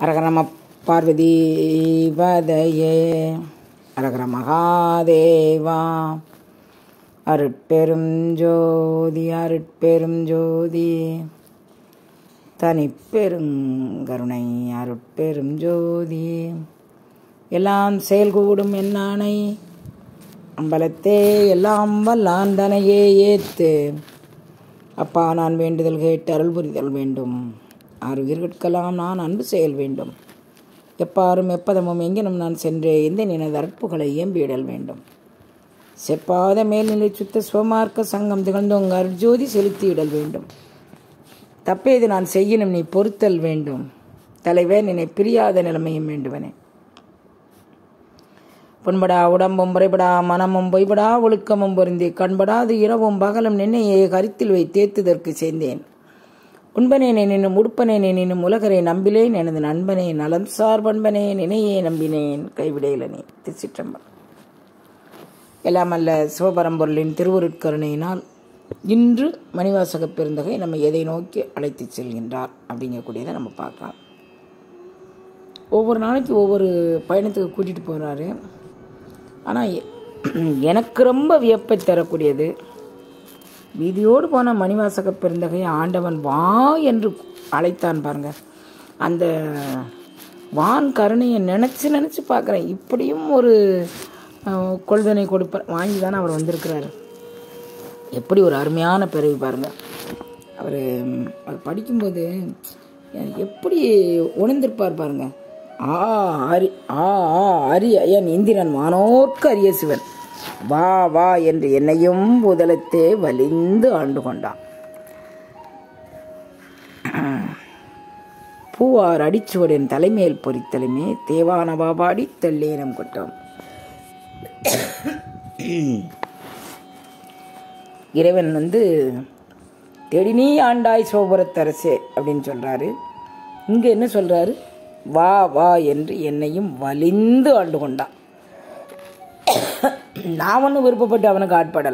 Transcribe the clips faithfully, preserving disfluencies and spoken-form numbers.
அரகர நம பார்வதி பதையே அரகர மகாதேவா. அருட்பெரும் ஜோதி அருட்பெரும் ஜோதி தனிப்பெருங்கருணை அருட்பெரும் ஜோதி. எல்லாம் செயல்கூடும் என்னானை அம்பலத்தே எல்லாம் வல்லாந்தனையே ஏத்து. அப்பா நான் வேண்டுதல் கேட்டு அருள் புரிதல் வேண்டும். ஆறு உயிர்கட்கலாம் நான் அன்பு செயல் வேண்டும். எப்பாரும் எப்பதமும் எங்கினும் நான் சென்றே இந்த நினைவு அற்புகளை ஏம்பிடல் வேண்டும். செப்பாத மேல்நிலை சுத்த சுவமார்க்க சங்கம் திகழ்ந்தோங்க அருட்ஜோதி செலுத்தியிடல் வேண்டும். தப்பேது நான் செய்யினும் நீ பொறுத்தல் வேண்டும். தலைவர் நினை பிரியாத நிலைமையும் வேண்டுவனே. புண்படா உடம்பும் புறைபடா மனமும் பொய்படா ஒழுக்கமும் பொருந்தி கண்படாது இரவும் பகலும் நின்னையே கருத்தில் வை தேத்துதற்கு சேர்ந்தேன். உண்பனே நினும் உடுப்பனே நினும் உலகரை நம்பிலேன் எனது நண்பனே நலம் சார் பண்பனே நினையே நம்பினேன் கைவிடையிலனே. திருச்சிற்றம்பலம். எல்லாம் அல்ல சிவபரம்பொருளின் திருவருட்கருணையினால் இன்று மணிவாசக பெருந்தகை நம்ம எதை நோக்கி அழைத்து செல்கின்றார் அப்படிங்கக்கூடியதை நம்ம பார்க்கலாம். ஒவ்வொரு நாளைக்கு ஒவ்வொரு பயணத்துக்கு கூட்டிகிட்டு போகிறாரு. ஆனால் எனக்கு ரொம்ப வியப்பை தரக்கூடியது, வீதியோடு போன மணிவாசக பெருந்தகையை ஆண்டவன் வா என்று அழைத்தான் பாருங்க. அந்த வான் கருணையை நினச்சி நினச்சி பார்க்குறேன். இப்படியும் ஒரு கொள்தனை கொடுப்ப வாங்கி தானே அவர் வந்திருக்கிறாரு. எப்படி ஒரு அருமையான பிறவி பாருங்கள். அவர் அவர் படிக்கும்போது எப்படி உணர்ந்திருப்பார் பாருங்க. ஆ அரி ஆ ஆ அரிய என் இந்திரன் வானோர்க்கு அரிய சிவன் வா வா என்று என்னையும் முதலத்தே வலிந்து ஆண்டு கொண்டான். பூவார் அடிச்சுவடின் தலைமேல் பொறித்தலுமே தேவான பாபாடி தெல்லேனம் கொட்டோம். இறைவன் வந்து தேடினீ ஆண்டாய் சிவபுரத்தரசே அப்படின்னு சொல்றாரு. இங்க என்ன சொல்றாரு? வா வா என்று என்னையும் வலிந்து ஆண்டு கொண்டான். நான் ஒன்றும் விருப்பப்பட்டு அவனுக்கு ஆட்படலை.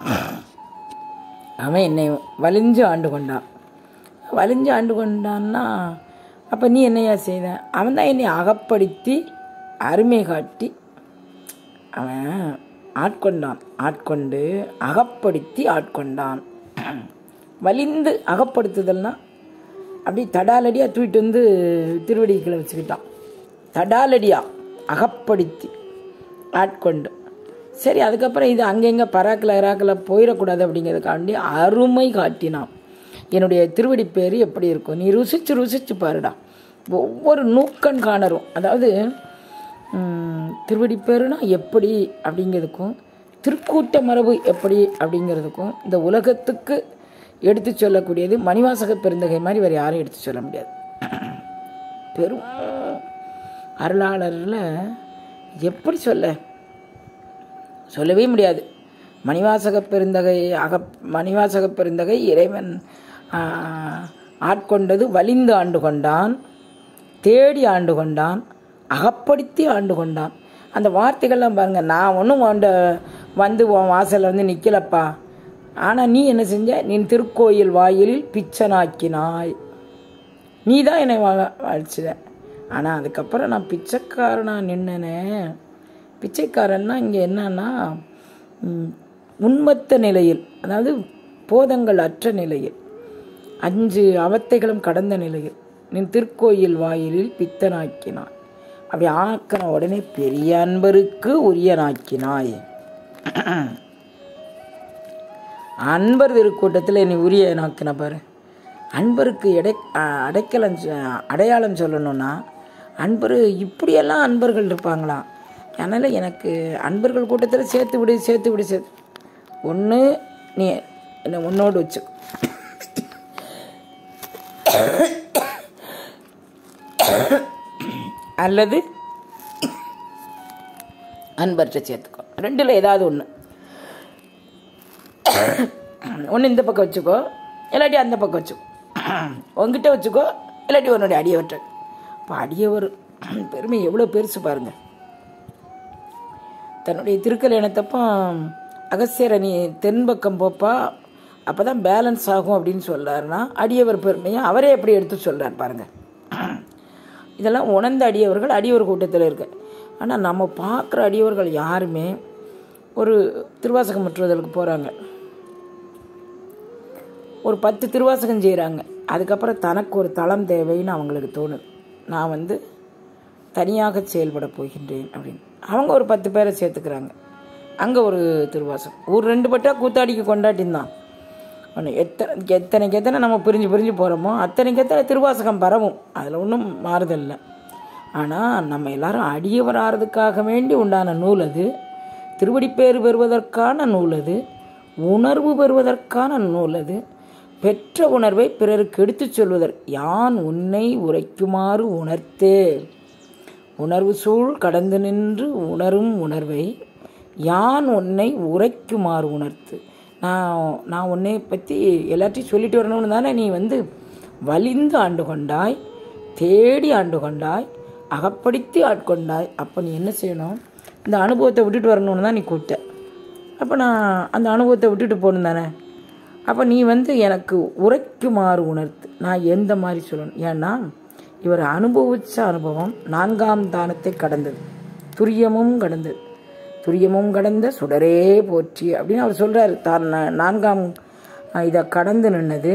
அவன் என்னை வலிஞ்சு ஆண்டு கொண்டான். வலிஞ்சு ஆண்டு கொண்டான்னா அப்போ நீ என்னையா செய்த? அவன் தான் என்னை அகப்படுத்தி அருமை காட்டி அவன் ஆட்கொண்டான். ஆட்கொண்டு அகப்படுத்தி ஆட்கொண்டான். வலிந்து அகப்படுத்துதல்னா அப்படி தடாலடியாக தூக்கிட்டு வந்து திருவடிகளை வச்சுக்கிட்டான். தடாலடியாக அகப்படுத்தி ஆட்கொண்டு. சரி, அதுக்கப்புறம் இது அங்கெங்கே பராக்கில் இராக்கில் போயிடக்கூடாது அப்படிங்கிறதுக்காண்டி அருமை காட்டினான். என்னுடைய திருவடி பேர் எப்படி இருக்கும் நீ ருசிச்சு ருசிச்சு பாருடா. ஒவ்வொரு நூக்கன் காணரும், அதாவது திருவடி பேருனா எப்படி அப்படிங்கிறதுக்கும் திருக்கூட்ட மரபு எப்படி அப்படிங்கிறதுக்கும் இந்த உலகத்துக்கு எடுத்து சொல்லக்கூடியது மணிவாசக பெருந்தகை மாதிரி வேறு யாரும் எடுத்து சொல்ல முடியாது. பெரும் அருளாளரில் எப்படி சொல்ல சொல்லவே முடியாது. மணிவாசக பெருந்தகை அக மணிவாசக பெருந்தகை இறைவன் ஆட்கொண்டது வலிந்து ஆண்டு கொண்டான், தேடி ஆண்டு கொண்டான், அகப்படுத்தி ஆண்டு கொண்டான். அந்த வார்த்தைகள்லாம் பாருங்க. நான் ஒன்றும் வாண்ட வந்து உன் வாசலில் வந்து நிற்கலப்பா, ஆனால் நீ என்ன செஞ்ச? நீ திருக்கோயில் வாயிலில் பிச்சனாக்கினாய். நீ தான் என்னை வா வாழ்ச்சிட. ஆனால் அதுக்கப்புறம் நான் பிச்சைக்காரனாக நின்னனே. பிச்சைக்காரன்னா இங்கே என்னன்னா உண்மத்த நிலையில், அதாவது போதங்கள் அற்ற நிலையில், அஞ்சு அவத்தைகளும் கடந்த நிலையில் நீ திருக்கோயில் வாயிலில் பித்தனாக்கினாய். அப்படி ஆக்கின உடனே பெரிய அன்பருக்கு உரியனாக்கினாய். அன்பர் திருக்கூட்டத்தில் நீ உரியனாக்கின பாரு. அன்பருக்கு எடை அடைக்கலம் அடையாளம் சொல்லணும்னா அன்பர் இப்படியெல்லாம் அன்பர்கள் இருப்பாங்களா? அதனால் எனக்கு அன்பர்கள் கூட்டத்தில் சேர்த்து விடு சேர்த்து விடு சேர்த்து ஒன்று நீ என்னை உன்னோடு வச்சு, அல்லது அன்பர்கிட்ட சேர்த்துக்கோ. ரெண்டில் ஏதாவது ஒன்று. ஒன்று இந்த பக்கம் வச்சுக்கோ, இல்லாட்டி அந்த பக்கம் வச்சுக்கோ. உங்ககிட்ட வச்சுக்கோ, இல்லாட்டி உன்னுடைய அடியவற்ற. இப்போ அடியவர் பெருமை எவ்வளோ பெருசு பாருங்க. தன்னுடைய திருக்கல்யாணத்தப்போ அகஸ்தியரை நீ தென்பக்கம் போப்பா, அப்போ தான் பேலன்ஸ் ஆகும் அப்படின்னு சொல்கிறாருன்னா அடியவர் பெருமையை அவரே எப்படி எடுத்து சொல்கிறார் பாருங்க. இதெல்லாம் உணர்ந்த அடியவர்கள் அடியவர் கூட்டத்தில் இருக்கு. ஆனால் நம்ம பார்க்குற அடியவர்கள் யாருமே ஒரு திருவாசகம் முற்றுவதற்கு போகிறாங்க, ஒரு பத்து திருவாசகம் செய்கிறாங்க, அதுக்கப்புறம் தனக்கு ஒரு தளம் தேவைன்னு அவங்களுக்கு தோணுது. நான் வந்து தனியாக செயல்பட போகின்றேன் அப்படின்னு அவங்க ஒரு பத்து பேரை சேர்த்துக்கிறாங்க. அங்கே ஒரு திருவாசகம், ஒரு ரெண்டு பட்டா கூத்தாடிக்கு கொண்டாட்டின்தான். ஒன்று எத்தனை எத்தனைக்கு எத்தனை நம்ம பிரிஞ்சு பிரிஞ்சு போகிறோமோ அத்தனைக்கு எத்தனை திருவாசகம் பரவும், அதில் ஒன்றும் மாறுதல் இல்லை. ஆனால் நம்ம எல்லாரும் அடியவர் ஆறதுக்காக வேண்டி உண்டான நூல் அது, திருவடிப்பேறு பெறுவதற்கான நூல் அது, உணர்வு பெறுவதற்கான நூல் அது. பெற்ற உணர்வை பிறருக்கு எடுத்துச் சொல்வதற்கு யான் உன்னை உரைக்குமாறு உணர்த்தே, உணர்வு சூழ் கடந்து நின்று உணரும் உணர்வை யான் உன்னை உரைக்குமாறு உணர்த்து. நான் நான் உன்னை பற்றி எல்லாத்தையும் சொல்லிட்டு வரணும்னு தானே நீ வந்து வலிந்து ஆண்டு கொண்டாய், தேடி ஆண்டு கொண்டாய், அகப்படுத்தி ஆட்கொண்டாய். அப்போ நீ என்ன செய்யணும், இந்த அனுபவத்தை விட்டுட்டு வரணும்னு தான் நீ கூப்பிட்ட. அப்போ நான் அந்த அனுபவத்தை விட்டுட்டு போகணும் தானே. அப்போ நீ வந்து எனக்கு உரைக்குமாறு உணர்த்து. நான் எந்த மாதிரி சொல்லணும், ஏன்னா இவர் அனுபவித்த அனுபவம் நான்காம் தானத்தை கடந்தது, துரியமும் கடந்தது, துரியமும் கடந்த சுடரே போற்றி அப்படின்னு அவர் சொல்கிறார். தான் நான்காம் இதை கடந்து நின்னது.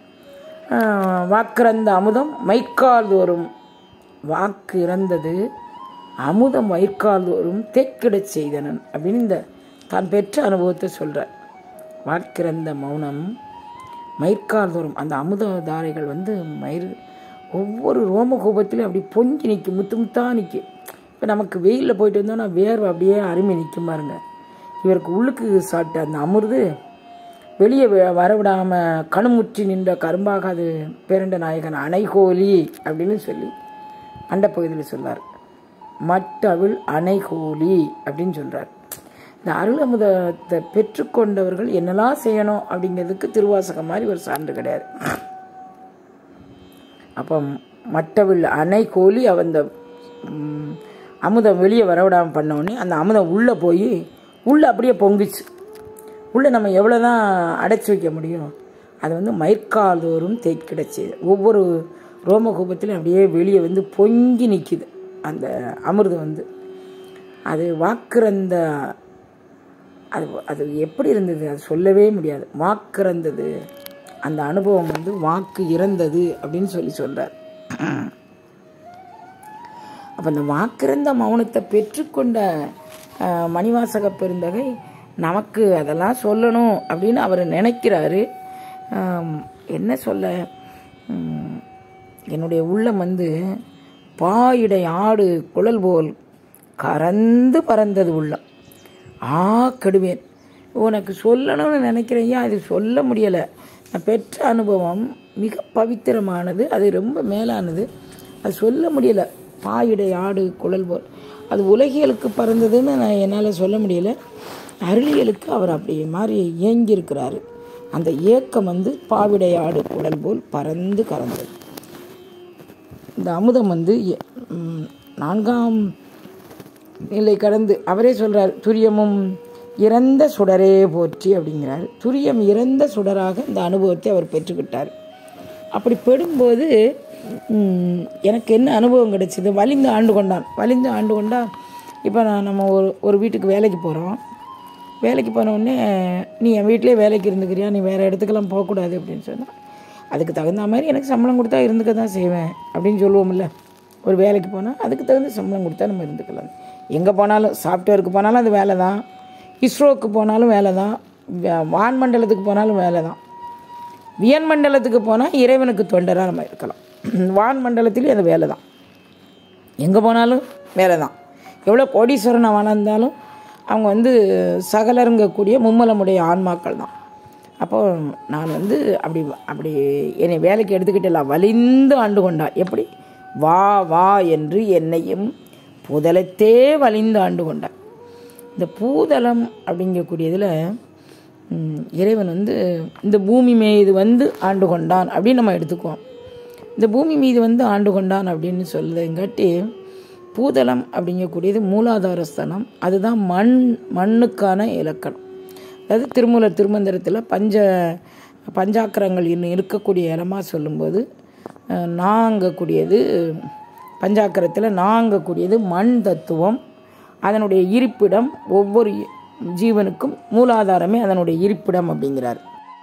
வாக்கிறந்த அமுதம் மைக்கால் தோறும், வாக்கு இறந்தது அமுதம் மயிர்கால் தோறும் தேக்கிடச் செய்தனன் அப்படின்னு இந்த தான் பெற்ற அனுபவத்தை சொல்கிறார். வாக்கிறந்த மௌனம் மயிர்கால் தோறும், அந்த அமுத தாரைகள் வந்து மயிர் ஒவ்வொரு ரோமகூபத்திலையும் அப்படி பொங்கி நிற்கும், முத்து முத்தா நிற்கும். இப்போ நமக்கு வெயிலில் போயிட்டு வந்தோம்னா வேர்வை அப்படியே அருமை நிற்கும் பாருங்க. இவருக்கு உள்ளுக்கு சாப்பிட்ட அந்த அமிர்து வெளியே வரவிடாமல் கணுமுற்றி நின்ற கரும்பாக அது பேரண்ட நாயகன் அணைகோலி அப்படின்னு சொல்லி அண்ட பகுதியில் சொல்றார். மட்டவிழ் அணைகோலி அப்படின்னு சொல்கிறார். இந்த அருள் அமுதத்தை பெற்றுக்கொண்டவர்கள் என்னெல்லாம் செய்யணும் அப்படிங்கிறதுக்கு திருவாசகம் மாதிரி ஒரு சான்று கிடையாது. அப்போ மட்டவிழ் அணைகோலி அந்த அமுதம் வெளியே வரவிடாமல் பண்ணோடனே அந்த அமுதம் உள்ளே போய் உள்ளே அப்படியே பொங்குச்சு. உள்ளே நம்ம எவ்வளோ தான் அடைச்சி வைக்க முடியும், அது வந்து மயிர்கால் தோறும் தேய்க்கிடச்சி ஒவ்வொரு ரோமகூபத்திலும் அப்படியே வெளியே வந்து பொங்கி நிற்கிது அந்த அமிர்தம் வந்து. அது வாக்குறந்த, அது அது எப்படி இருந்தது அது சொல்லவே முடியாது. வாக்குறந்தது அந்த அனுபவம் வந்து வாக்கு இறந்தது அப்படின்னு சொல்லி சொல்கிறார். அப்போ அந்த வாக்கிறந்த மௌனத்தை பெற்றுக்கொண்ட மணிவாசக பெருந்தகை நமக்கு அதெல்லாம் சொல்லணும் அப்படின்னு அவர் நினைக்கிறாரு. என்ன சொல்ல, என்னுடைய உள்ளம் வந்து பாயிடை ஆடு குழல் போல் கறந்து பறந்தது உள்ளம். ஆ கெடுவேன், உனக்கு சொல்லணும்னு நினைக்கிறேன், அது சொல்ல முடியலை. நான் பெற்ற அனுபவம் மிக பவித்திரமானது, அது ரொம்ப மேலானது, அது சொல்ல முடியலை. பாயிடை ஆடு குழல் போல், அது உலகியலுக்கு பறந்ததுன்னு நான் என்னால் சொல்ல முடியலை. அருளியலுக்கு அவர் அப்படி மாதிரி ஏங்கியிருக்கிறாரு. அந்த ஏக்கம் வந்து பாவிடை ஆடு குழல் போல் பறந்து கறந்தது. இந்த அமுதம் வந்து நான்காம் நிலை கடந்து அவரே சொல்கிறார், துரியமும் இறந்த சுடரே போற்றி அப்படிங்கிறார். துரியம் இறந்த சுடராக இந்த அனுபவத்தை அவர் பெற்றுக்கிட்டார். அப்படி பெறும்போது எனக்கு என்ன அனுபவம் கிடைச்சிது, வலிந்து ஆண்டு கொண்டான். வலிந்து ஆண்டு கொண்டா இப்போ நான் நம்ம ஒரு ஒரு வீட்டுக்கு வேலைக்கு போகிறோம். வேலைக்கு போனோடனே நீ என் வீட்டிலே வேலைக்கு இருந்துக்கிறியா, நீ வேறு இடத்துக்கெல்லாம் போகக்கூடாது அப்படின்னு சொன்னால் அதுக்கு தகுந்த மாதிரி எனக்கு சம்பளம் கொடுத்தா இருந்துக்க தான் செய்வேன் அப்படின்னு சொல்லுவோம்ல. ஒரு வேலைக்கு போனால் அதுக்கு தகுந்த சம்பளம் கொடுத்தா நம்ம இருந்துக்கலாம். எங்கே போனாலும், சாஃப்ட்வேருக்கு போனாலும் அது வேலை தான், இஸ்ரோவுக்கு போனாலும் வேலை தான், வான் மண்டலத்துக்கு போனாலும் வேலை தான், வியன் மண்டலத்துக்கு போனால் இறைவனுக்கு தொண்டராக நம்ம இருக்கலாம். வான் மண்டலத்துலேயும் அது வேலை தான், எங்கே போனாலும் வேலை தான். எவ்வளோ கோடீஸ்வரன் வாழ்ந்தாலும் அவங்க வந்து சகலருங்கக்கூடிய மும்மலமுடைய ஆன்மாக்கள் தான். அப்போது நான் வந்து அப்படி அப்படி என்னை வேலைக்கு எடுத்துக்கிட்டலாம் வலிந்து ஆண்டு கொண்டா. எப்படி வா வா என்று என்னையும் பூதலத்தே வலிந்து ஆண்டு கொண்டான். இந்த பூதலம் அப்படிங்கக்கூடியதில் இறைவன் வந்து இந்த பூமி மீது வந்து ஆண்டு கொண்டான் அப்படின்னு நம்ம எடுத்துக்குவோம். இந்த பூமி மீது வந்து ஆண்டு கொண்டான் அப்படின்னு சொல்லுதுங்காட்டி பூதலம் அப்படிங்கக்கூடியது மூலாதார ஸ்தானம். அதுதான் மண் மண்ணுக்கான இலக்கணம். அதாவது திருமூலர் திருமந்திரத்தில் பஞ்ச பஞ்சாக்கரங்கள் இன்னும் இருக்கக்கூடிய இடமா சொல்லும்போது நாங்கக்கூடியது பஞ்சாக்கரத்தில் நாங்கக்கூடியது மண் தத்துவம். அதனுடைய இருப்பிடம் ஒவ்வொரு ஜீவனுக்கும் மூலாதாரமே அதனுடைய இருப்பிடம் அப்படிங்கிறார்.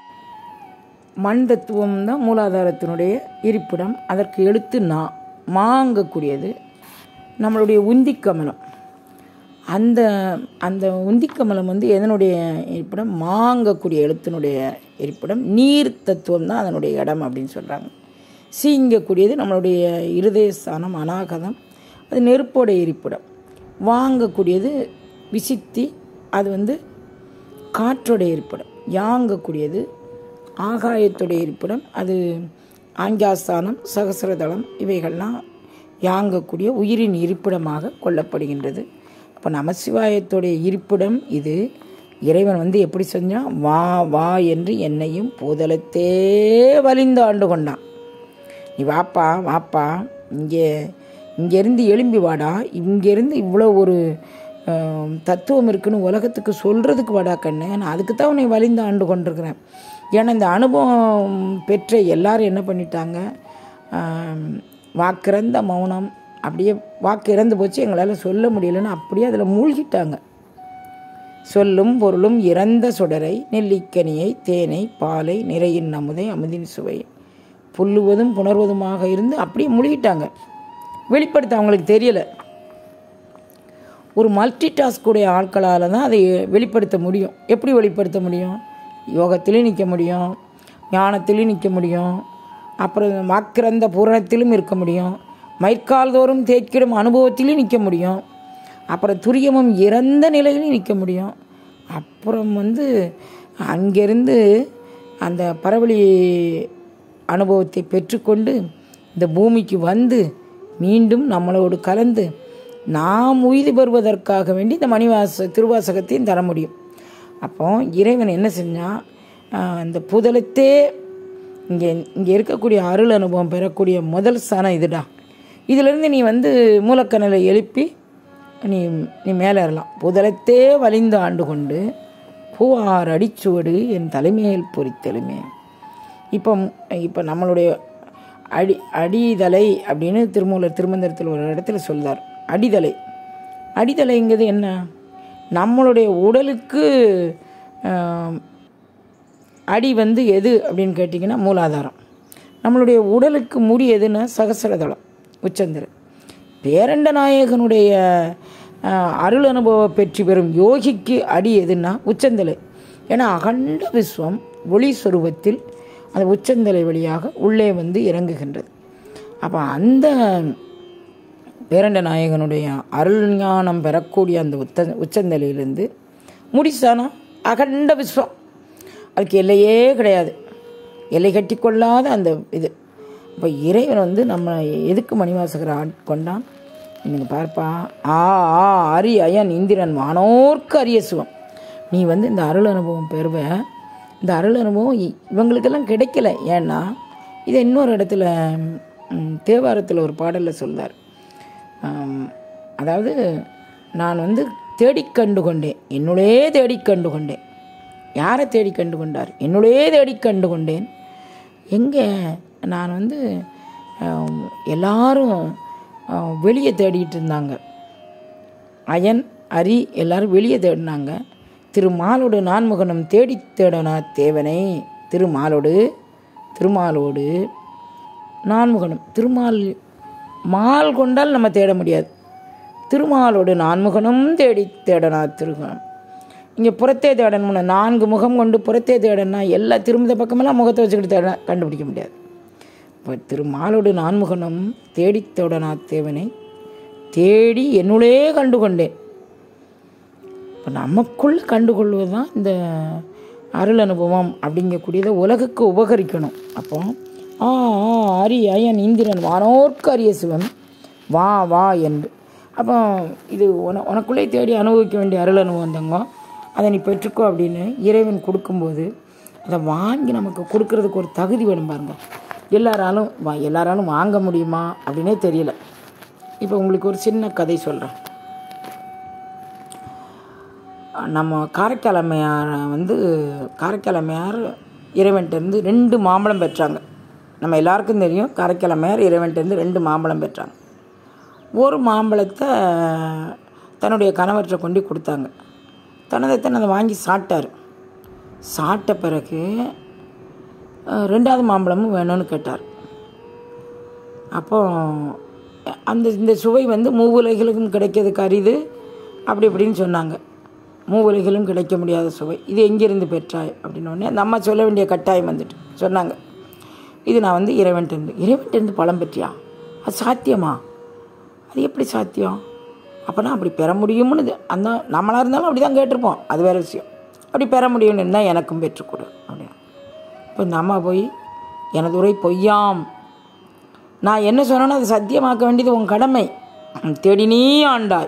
மண் தத்துவம் தான் மூலாதாரத்தினுடைய இருப்பிடம். அதற்கு எழுத்து நா. மாங்கக்கூடியது நம்மளுடைய உந்திக்கமலம். அந்த அந்த உந்திக்கமலம் வந்து எதனுடைய இருப்பிடம்? மாங்கக்கூடிய எழுத்தினுடைய இருப்பிடம். நீர் தத்துவம் தான் அதனுடைய இடம் அப்படின்னு சொல்கிறாங்க. சீங்கக்கூடியது நம்மளுடைய இருதயஸ்தானம் அநாகதம், அது நெருப்போடைய இருப்பிடம். வாங்கக்கூடியது விசித்தி, அது வந்து காற்றோடைய இருப்பிடம். யாங்கக்கூடியது ஆகாயத்துடைய இருப்பிடம், அது ஆங்கியாஸ்தானம் சகசிரதளம், இவைகள்லாம் யாங்கக்கூடிய உயிரின் இருப்பிடமாக கொள்ளப்படுகின்றது. அப்போ நமசிவாயத்துடைய இருப்பிடம் இது. இறைவன் வந்து எப்படி செஞ்சான்? வா வா என்று என்னையும் பூதலத்தே வலிந்து ஆண்டு கொண்டான். நீ வாப்பா வாப்பா, இங்கே இங்கேருந்து எழும்பி வாடா, இங்கேருந்து இவ்வளோ ஒரு தத்துவம் இருக்குன்னு உலகத்துக்கு சொல்கிறதுக்கு வாடா கண்ணு, நான் அதுக்கு தான் உன்னை வலிந்து ஆண்டு கொண்டிருக்கிறேன். ஏன்னா இந்த அனுபவம் பெற்ற எல்லாரும் என்ன பண்ணிட்டாங்க? வாக்கிறந்த மௌனம், அப்படியே வாக்கு இறந்து போச்சு, எங்களால் சொல்ல முடியலன்னு அப்படியே அதில் மூழ்கிட்டாங்க. சொல்லும் பொருளும் இறந்த சுடரை, நெல்லிக்கனியை, தேனை, பாலை, நிறையின் அமுதை, அமுதின் சுவை, புல்லுவதும் புணர்வதுமாக இருந்து அப்படியே மூழ்கிட்டாங்க. வெளிப்படுத்த அவங்களுக்கு தெரியலை. ஒரு மல்டி டாஸ்குடைய ஆட்களால் தான் அதை வெளிப்படுத்த முடியும். எப்படி வெளிப்படுத்த முடியும்? யோகத்திலையும் நிற்க முடியும், ஞானத்திலையும் நிற்க முடியும், அப்புறம் வாக்கிறந்த பூரணத்திலும் இருக்க முடியும், மயிர்கால் தோறும் தேய்க்கிடும் அனுபவத்திலையும் நிற்க முடியும், அப்புறம் துரியமும் இறந்த நிலையிலும் நிற்க முடியும். அப்புறம் வந்து அங்கேருந்து அந்த பரவழி அனுபவத்தை பெற்றுக்கொண்டு இந்த பூமிக்கு வந்து மீண்டும் நம்மளோடு கலந்து நாம் உய்தி பெறுவதற்காக வேண்டி இந்த மணிவாச திருவாசகத்தையும் தர முடியும். அப்போ இறைவன் என்ன செஞ்சால், இந்த புதலத்தே இங்கே இங்கே இருக்கக்கூடிய அருள் அனுபவம் பெறக்கூடிய முதல் ஸ்தானம் இதுடா. இதிலிருந்து நீ வந்து மூலக்கணலை எழுப்பி நீ நீ மேலே ஏறலாம். புதலத்தே வலிந்து ஆண்டு கொண்டு பூவார் அடிச்சுவடு என் தலைமையில் பொறித்தெழுமே. இப்போ இப்போ நம்மளுடைய அடி அடிதலை அப்படின்னு திருமூலர் திருமந்திரத்தில் ஒரு இடத்துல சொல்றார். அடிதலை அடிதலைங்கிறது என்ன? நம்மளுடைய உடலுக்கு அடி வந்து எது அப்படின்னு கேட்டிங்கன்னா மூலாதாரம். நம்மளுடைய உடலுக்கு முடி எதுன்னா சகசிரதளம், உச்சந்திரன். பேரண்ட நாயகனுடைய அருள் அனுபவம் பெற்று பெறும் யோகிக்கு அடி எதுன்னா உச்சந்தலை. ஏன்னா அகண்ட விஸ்வம் ஒளி சொரூபத்தில் அந்த உச்சந்தலை வழியாக உள்ளே வந்து இறங்குகின்றது. அப்போ அந்த பேரண்ட நாயகனுடைய அருள் ஞானம் பெறக்கூடிய அந்த உத்த உச்சந்தலையிலிருந்து முடிச்சானா அகண்ட விஸ்வம், அதுக்கு எல்லையே கிடையாது, எல்லை கட்டி கொள்ளாத அந்த இது. இப்போ இறைவன் வந்து நம்ம எதுக்கு மணிவாசகரை ஆட்கொண்டான்? நீங்கள் பார்ப்பா, ஆ ஆ அரி அயன் இந்திரன் வானோர்க்கு அரிய சிவம். நீ வந்து இந்த அருள் அனுபவம் பெறுவ. இந்த அருள் அனுபவம் இவங்களுக்கெல்லாம் கிடைக்கல. ஏன்னா இதை இன்னொரு இடத்துல தேவாரத்தில் ஒரு பாடலில் சொல்றார். அதாவது நான் வந்து தேடிக்கண்டு கொண்டேன், என்னுடைய தேடிக்கண்டு கொண்டேன். யாரை தேடி கண்டு கொண்டார்? என்னுடைய தேடி கண்டு கொண்டேன். எங்கே நான் வந்து எல்லாரும் வெளியே தேடிட்டு இருந்தாங்க. அயன் அரி எல்லாரும் வெளியே தேடினாங்க. திருமாலோடு நான்முகனும் தேடி தேடனா தேவனை. திருமாலோடு திருமாலோடு நான்முகனும், திருமால் மால் கொண்டால் நம்ம தேட முடியாது. திருமாலோடு நான்முகனும் தேடி தேடனா திருகுணம். இங்கே புறத்தே தேடணும்னு நான்கு முகம் கொண்டு புறத்தே தேடனா எல்லா திரும்ப பக்கமெல்லாம் முகத்தை வச்சுக்கிட்டு தேட கண்டுபிடிக்க முடியாது. இப்போ திருமாலோடு நான்முகனும் தேடி தேடனா தேவனை தேடி என்னுள்ளே கண்டு கொண்டேன். இப்போ நமக்குள்ளே கண்டுகொள்வது தான் இந்த அருள் அனுபவம் அப்படிங்கக்கூடியதை உலகுக்கு உபகரிக்கணும். அப்போ ஆ ஆ அரி அயன் இந்திரன் வானோர்க்கு அரிய சிவன் வா வா என்று. அப்போ இது உன உனக்குள்ளே தேடி அனுபவிக்க வேண்டிய அருள் அனுபவம் தாங்க. அதை நீ பெற்றுக்கோ அப்படின்னு இறைவன் கொடுக்கும்போது அதை வாங்கி நமக்கு கொடுக்கறதுக்கு ஒரு தகுதி வேணும் பாருங்க. எல்லாராலும் வா எல்லாராலும் வாங்க முடியுமா அப்படின்னே தெரியல. இப்போ உங்களுக்கு ஒரு சின்ன கதை சொல்கிறேன். நம்ம காரைக்கால் அம்மையார் வந்து காரைக்கால் அம்மையார் இறைவன்கிட்டருந்து ரெண்டு மாம்பழம் பெற்றாங்க. நம்ம எல்லாருக்கும் தெரியும் காரைக்கால் அம்மையார் இறைவன்கிட்டருந்து ரெண்டு மாம்பழம் பெற்றாங்க. ஒரு மாம்பழத்தை தன்னுடைய கணவர்கிட்ட கொண்டு கொடுத்தாங்க. தனதத்தன் அதை வாங்கி சாப்பிட்டார். சாப்பிட்ட பிறகு ரெண்டாவது மாம்பழமும் வேணும்னு கேட்டார். அப்போ அந்த இந்த சுவை வந்து மூவுலகிலும் கிடைக்கிறதுக்கு அரிது அப்படி இப்படின்னு சொன்னாங்க. மூவுலகிலும் கிடைக்க முடியாத சுவை, இது எங்கேருந்து பெற்றாய் அப்படின்னோடனே அந்த அம்மா சொல்ல வேண்டிய கட்டாயம் வந்துட்டு சொன்னாங்க, இது நான் வந்து இறைவன்கிட்டருந்து. இறைவன்கிட்டருந்து பழம் பெற்றியா? அது சாத்தியமா? அது எப்படி சாத்தியம்? அப்போனா அப்படி பெற முடியும்னு அந்த நம்மளாக இருந்தாலும் அப்படி தான் கேட்டிருப்போம், அது வேறு விஷயம். அப்படி பெற முடியும்னு இருந்தால் எனக்கும் பெற்றுக்கொடு அப்படின்னு. இப்போ இந்த அம்மா போய் எனது உரை பொய்யாம், நான் என்ன சொன்னேன்னு அதை சத்தியமாக்க வேண்டியது உன் கடமை. தேடி நீ ஆண்டாய்,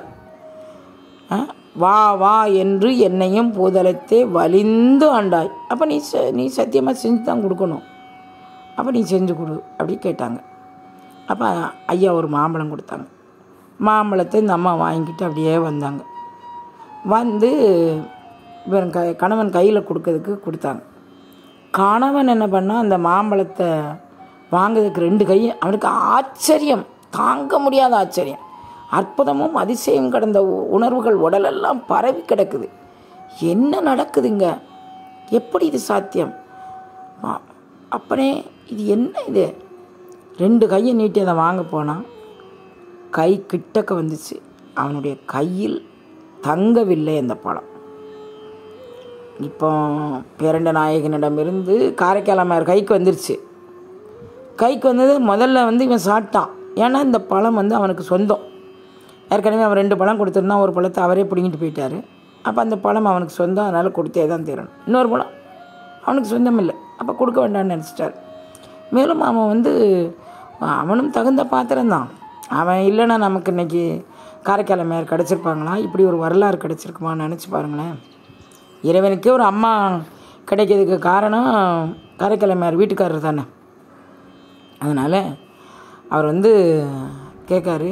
வா வா என்று என்னையும் பூதலத்தே வலிந்து ஆண்டாய். அப்போ நீ ச நீ சத்தியமாக செஞ்சு தான் கொடுக்கணும், அப்போ நீ செஞ்சு கொடு அப்படி கேட்டாங்க. அப்போ ஐயா ஒரு மாம்பழம் கொடுத்தாங்க. மாம்பழத்தை இந்த அம்மா வாங்கிக்கிட்டு அப்படியே வந்தாங்க. வந்து இவன் க கணவன் கையில் கொடுக்கறதுக்கு கொடுத்தாங்க. கணவன் என்ன பண்ணால் அந்த மாம்பழத்தை வாங்கிறதுக்கு ரெண்டு கை, அவனுக்கு ஆச்சரியம், தாங்க முடியாத ஆச்சரியம், அற்புதமும் அதிசயம் கடந்த உணர்வுகள் உடலெல்லாம் பரவி கிடக்குது. என்ன நடக்குதுங்க? எப்படி இது சாத்தியம்? அப்பனே இது என்ன இது? ரெண்டு கையை நீட்டி அதை வாங்க போனான். கை கிட்டக்க வந்துச்சு, அவனுடைய கையில் தங்கவில்லை அந்த பழம். இப்போ பேரண்ட நாயகனிடமிருந்து காரைக்காலமார் கைக்கு வந்துருச்சு. கைக்கு வந்தது முதல்ல வந்து இவன் சாப்பிட்டான். ஏன்னா இந்த பழம் வந்து அவனுக்கு சொந்தம். ஏற்கனவே அவன் ரெண்டு பழம் கொடுத்துருந்தான், ஒரு பழத்தை அவரே பிடிங்கிட்டு போயிட்டார். அப்போ அந்த பழம் அவனுக்கு சொந்தம், அதனால் கொடுத்தே தான் தீரணும். இன்னொரு பழம் அவனுக்கு சொந்தம் இல்லை, அப்போ கொடுக்க வேண்டாம்னு நினச்சிட்டார். மேலும் அவன் வந்து அவனும் தகுந்த பாத்திரம்தான். அவன் இல்லைன்னா நமக்கு இன்றைக்கி காரைக்காலமையார் கிடச்சிருப்பாங்களா? இப்படி ஒரு வரலாறு கிடச்சிருக்குமான்னு நினச்சி பாருங்களேன். இறைவனுக்கே ஒரு அம்மா கிடைக்கிறதுக்கு காரணம் காரைக்காலமையார் வீட்டுக்காரர் தானே. அதனால் அவர் வந்து கேட்காரு,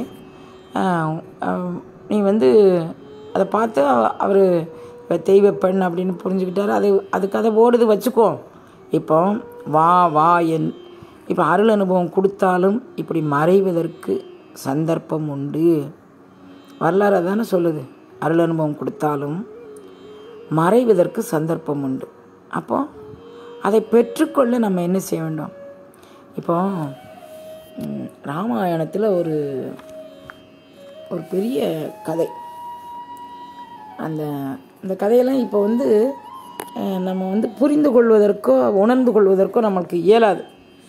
நீ வந்து அதை பார்த்து அவர் தெய்வ பெண் அப்படின்னு புரிஞ்சுக்கிட்டாரு. அது அது கதை ஓடுது வச்சுக்கோ. இப்போ வா வா என் இப்போ அருள் அனுபவம் கொடுத்தாலும் இப்படி மறைவதற்கு சந்தர்ப்பம் உண்டு. வரலாறு தானே சொல்லுது, அருள் அனுபவம் கொடுத்தாலும் மறைவதற்கு சந்தர்ப்பம் உண்டு. அப்போ அதை பெற்றுக்கொள்ள நம்ம என்ன செய்ய வேண்டும்? இப்போ ராமாயணத்தில் ஒரு ஒரு பெரிய கதை, அந்த அந்த கதையெல்லாம் இப்போ வந்து நம்ம வந்து புரிந்து கொள்வதற்கோ உணர்ந்து கொள்வதற்கோ நம்மளுக்கு இயலாது.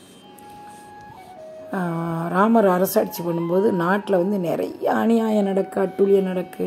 ராமர் அரசாட்சி பண்ணும்போது நாட்டில் வந்து நிறைய அநியாயம் நடக்கு, அட்டூழியம் நடக்கு,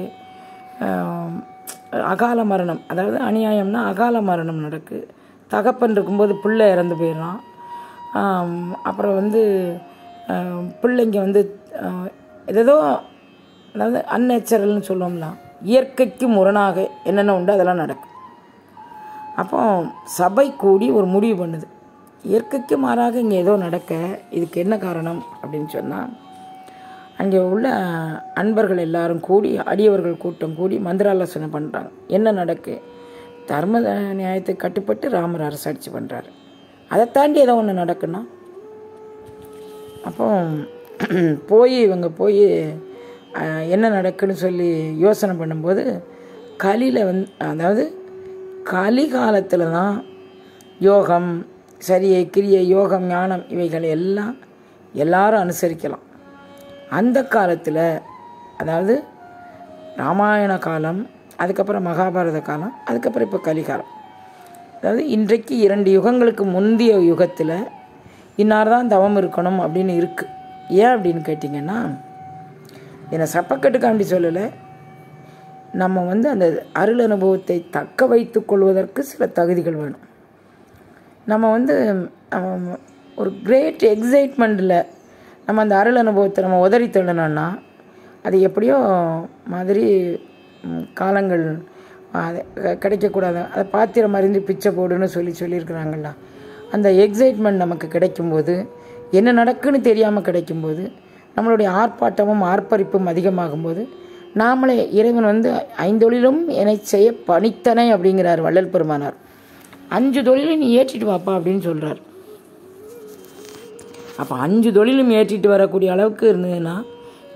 அகால மரணம், அதாவது அநியாயம்னா அகால மரணம் நடக்கு. தகப்பன் இருக்கும்போது பிள்ளை இறந்து போயிடறான். அப்புறம் வந்து பிள்ளைங்க வந்து ஏதோ அதாவது அந்நேச்சுரல்னு சொல்லுவோம்னா இயற்கைக்கு முரணாக என்னென்ன உண்டு அதெல்லாம் நடக்கும். அப்போ சபை கூடி ஒரு முடிவு பண்ணுது, இயற்கைக்கு மாறாக இங்கே ஏதோ நடக்க, இதுக்கு என்ன காரணம் அப்படின்னு சொன்னால், அங்கே உள்ள அன்பர்கள் எல்லாரும் கூடி அடியவர்கள் கூட்டம் கூடி மந்திராலோசனை பண்ணுறாங்க. என்ன நடக்கு? தர்ம நியாயத்தை கட்டுப்பட்டு ராமர் அரசாட்சி பண்ணுறாரு, அதை தாண்டி ஏதோ ஒன்று நடக்குன்னா அப்போ போய் இவங்க போய் என்ன நடக்குன்னு சொல்லி யோசனை பண்ணும்போது கலியில் வந்து அதாவது கலிகாலத்தில் தான் யோகம் சரியை கிரியை யோகம் ஞானம் இவைகளை எல்லாம் எல்லாரும் அனுசரிக்கலாம். அந்த காலத்தில் அதாவது ராமாயண காலம், அதுக்கப்புறம் மகாபாரத காலம், அதுக்கப்புறம் இப்போ கலிகாலம், அதாவது இன்றைக்கு இரண்டு யுகங்களுக்கு முந்தைய யுகத்தில் இன்னார் தான் தவம் இருக்கணும் அப்படின்னு இருக்குது. ஏன் அப்படின்னு கேட்டிங்கன்னா, என்னை சப்பக்கட்டுக்காண்டி சொல்லலை, நம்ம வந்து அந்த அருள் அனுபவத்தை தக்க வைத்து கொள்வதற்கு சில தகுதிகள் வேணும். நம்ம வந்து ஒரு கிரேட் எக்ஸைட்மெண்ட்டில் நம்ம அந்த அருள் அனுபவத்தை நம்ம உதறி தள்ளணும்னா அது எப்படியோ மாதிரி காலங்கள் அது கிடைக்கக்கூடாது. அதை பாத்திரம் அறிந்து பிச்சை போடுன்னு சொல்லி சொல்லியிருக்கிறாங்களா. அந்த எக்ஸைட்மெண்ட் நமக்கு கிடைக்கும்போது, என்ன நடக்குன்னு தெரியாமல் கிடைக்கும்போது, நம்மளுடைய ஆர்ப்பாட்டமும் ஆர்ப்பரிப்பும் அதிகமாகும்போது, நாமளே இறைவன் வந்து ஐந்தொழிலும் என்னை செய்ய பணித்தனை அப்படிங்கிறார் வள்ளல் பெருமானார். அஞ்சு தொழிலும் நீ ஏற்றிட்டு வாப்பா அப்படின்னு சொல்கிறார். அப்போ அஞ்சு தொழிலும் ஏற்றிட்டு வரக்கூடிய அளவுக்கு இருந்ததுன்னா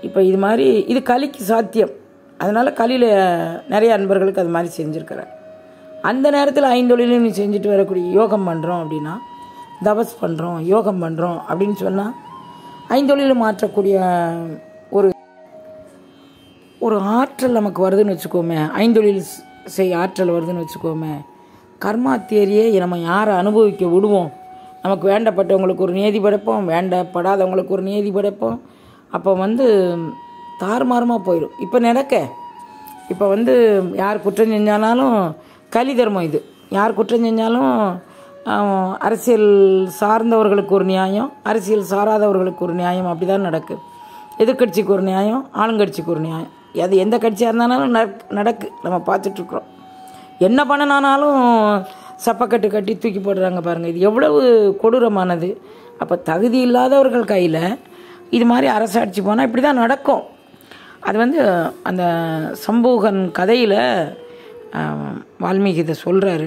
இப்போ இது மாதிரி இது கலிக்கு சாத்தியம். அதனால் கலியில் நிறைய அன்பர்களுக்கு அது மாதிரி செஞ்சுருக்கிறேன். அந்த நேரத்தில் ஐந்தொழிலையும் நீ செஞ்சுட்டு வரக்கூடிய யோகம் பண்ணுறோம் அப்படின்னா, தபஸ் பண்ணுறோம், யோகம் பண்ணுறோம் அப்படின்னு சொன்னால் ஐந்தொழிலும் மாற்றக்கூடிய ஒரு ஒரு ஆற்றல் நமக்கு வருதுன்னு வச்சுக்கோமே, ஐந்தொழில் செய் ஆற்றல் வருதுன்னு வச்சுக்கோமே. கர்மா தேரியே நம்ம யாரை அனுபவிக்க விடுவோம்? நமக்கு வேண்டப்பட்டவங்களுக்கு ஒரு நியதி படைப்போம், வேண்டப்படாதவங்களுக்கு ஒரு நியதி படைப்போம். அப்போ வந்து தாறுமாறமாக போயிடும். இப்போ நடக்க இப்போ வந்து யார் குற்றம் செஞ்சாலும் கலி தர்மம் இது. யார் குற்றம் செஞ்சாலும் அரசியல் சார்ந்தவர்களுக்கு ஒரு நியாயம், அரசியல் சாராதவர்களுக்கு ஒரு நியாயம், அப்படி தான் நடக்கு. எதிர்கட்சிக்கு ஒரு நியாயம், ஆளுங்கட்சிக்கு ஒரு நியாயம். அது எந்த கட்சியாக இருந்தாலும் நடக்கு. நம்ம பார்த்துட்ருக்குறோம். என்ன பண்ணனாலும் சப்பக்கட்டு கட்டி தூக்கி போடுறாங்க பாருங்கள். இது எவ்வளவு கொடூரமானது. அப்போ தகுதி இல்லாதவர்கள் கையில் இது மாதிரி அரசாட்சி போனால் இப்படி தான் நடக்கும். அது வந்து அந்த சம்பூகன் கதையில் வால்மீகி இதை சொல்கிறாரு.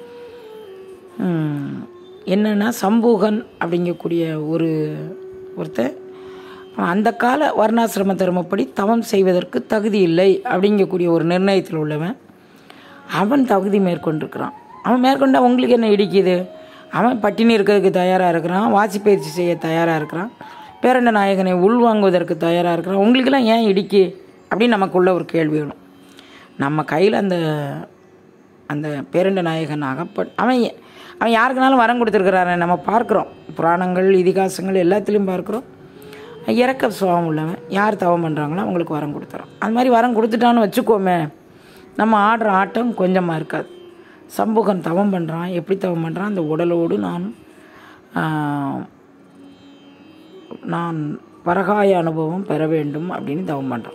என்னென்னா, சம்பூகன் அப்படிங்கக்கூடிய ஒரு ஒருத்தர் அந்த கால வர்ணாசிரம தர்மப்படி தவம் செய்வதற்கு தகுதி இல்லை அப்படிங்கக்கூடிய ஒரு நிர்ணயத்தில் உள்ளவன். அவன் தகுதி மேற்கொண்டிருக்கிறான். அவன் மேற்கொண்டா உங்களுக்கு என்ன இடிக்குது? அவன் பட்டினி இருக்கிறதுக்கு தயாராக இருக்கிறான், வாசி பயிற்சி செய்ய தயாராக இருக்கிறான், பேரண்ட நாயகனை உள்வாங்குவதற்கு தயாராக இருக்கிறான். உங்களுக்கெல்லாம் ஏன் இடிக்கு அப்படின்னு நமக்குள்ள ஒரு கேள்வி வேணும். நம்ம கையில் அந்த அந்த பேரண்ட நாயகன் அகப்பட் அவன் அவன் யாருக்குனாலும் வரம் கொடுத்துருக்கிறாரு. நம்ம பார்க்குறோம், புராணங்கள் இதிகாசங்கள் எல்லாத்துலேயும் பார்க்குறோம். இறக்க சுவாபம் உள்ளவன் யார் தவம் பண்ணுறாங்களோ அவங்களுக்கு வரம் கொடுத்துறான். அது மாதிரி வரம் கொடுத்துட்டான்னு வச்சுக்கோமே, நம்ம ஆடுற ஆட்டம் கொஞ்சமாக இருக்காது. சம்பூகன் தவம் பண்ணுறான். எப்படி தவம் பண்ணுறான்? அந்த உடலோடு நான் நான் பரகாய அனுபவம் பெற வேண்டும் அப்படின்னு தவம் பண்ணுறான்.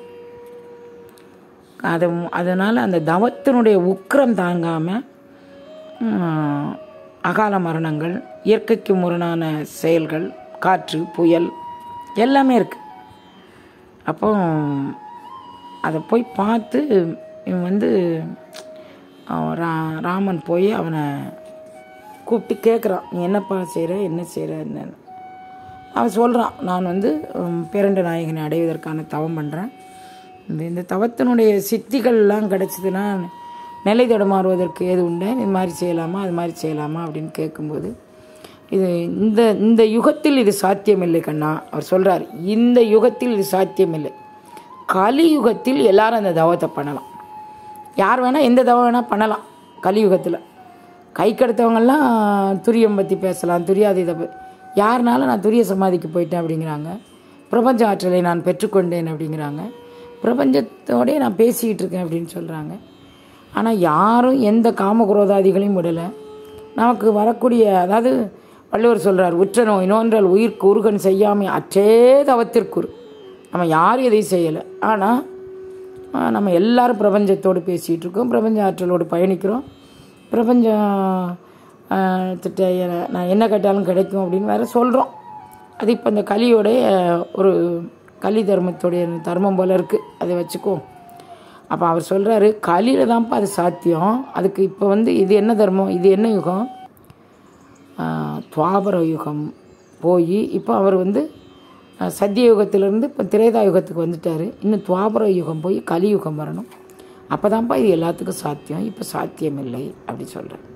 அது அதனால் அந்த தவத்தினுடைய உக்கிரம் தாங்காமல் அகால மரணங்கள், இயற்கைக்கு முரணான செயல்கள், காற்று, புயல் எல்லாமே இருக்குது. அப்போ அதை போய் பார்த்து இவன் வந்து ரா ராமன் போய் அவனை கூப்பிட்டு கேட்குறான், நீ என்னப்பா செய்கிற, என்ன செய்கிற என்னன்னு. அவன் சொல்கிறான், நான் வந்து பேரண்ட நாயகனை அடைவதற்கான தவம் பண்ணுறேன். இந்த இந்த தவத்தினுடைய சித்திகள்லாம் கிடச்சிதுன்னா நிலை தடமாறுவதற்கு ஏது உண்டு, இது மாதிரி செய்யலாமா அது மாதிரி செய்யலாமா அப்படின்னு கேட்கும்போது, இது இந்த இந்த யுகத்தில் இது சாத்தியமில்லை கண்ணா. அவர் சொல்கிறார், இந்த யுகத்தில் இது சாத்தியமில்லை. கலியுகத்தில் எல்லாரும் அந்த தவத்தை பண்ணலாம். யார் வேணால் எந்த தவம் வேணால் பண்ணலாம். கலியுகத்தில் கை கெடுத்தவங்கெல்லாம் துரியம் பற்றி பேசலாம், துரியாதீத யாருனாலும் நான் துரிய சமாதிக்கு போயிட்டேன் அப்படிங்கிறாங்க. பிரபஞ்ச ஆற்றலை நான் பெற்றுக்கொண்டேன் அப்படிங்கிறாங்க. பிரபஞ்சத்தோடய நான் பேசிக்கிட்டு இருக்கேன் அப்படின்னு சொல்கிறாங்க. ஆனால் யாரும் எந்த காமகுரோதாதிகளையும் விடலை. நமக்கு வரக்கூடிய, அதாவது வள்ளுவர் சொல்கிறார், உற்ற நோய் நோன்றால் உயிர்க்கு உருகன் செய்யாமல் அற்றே தவத்திற்குரு. நம்ம யாரும் எதையும் செய்யலை. ஆனால் நம்ம எல்லாரும் பிரபஞ்சத்தோடு பேசிகிட்டு இருக்கோம், பிரபஞ்ச ஆற்றலோடு பயணிக்கிறோம். பிரபஞ்சம் திட்ட நான் என்ன கேட்டாலும் கிடைக்கும் அப்படின்னு வேறு சொல்கிறோம். அது இப்போ இந்த கலியோடைய ஒரு கலி தர்மத்தோடைய தர்மம் போல் இருக்குது, அதை வச்சுக்கோ. அப்போ அவர் சொல்கிறாரு, கலியில் தான்ப்பா அது சாத்தியம். அதுக்கு இப்போ வந்து இது என்ன தர்மம், இது என்ன யுகம்? துவாபர யுகம் போய் இப்போ அவர் வந்து சத்திய யுகத்திலேருந்து இப்போ திரேதா யுகத்துக்கு வந்துட்டார். இன்னும் துவாபர யுகம் போய் கலியுகம் வரணும். அப்போ தான்ப்பா இது எல்லாத்துக்கும் சாத்தியம். இப்போ சாத்தியம் இல்லை அப்படி சொல்கிறேன்.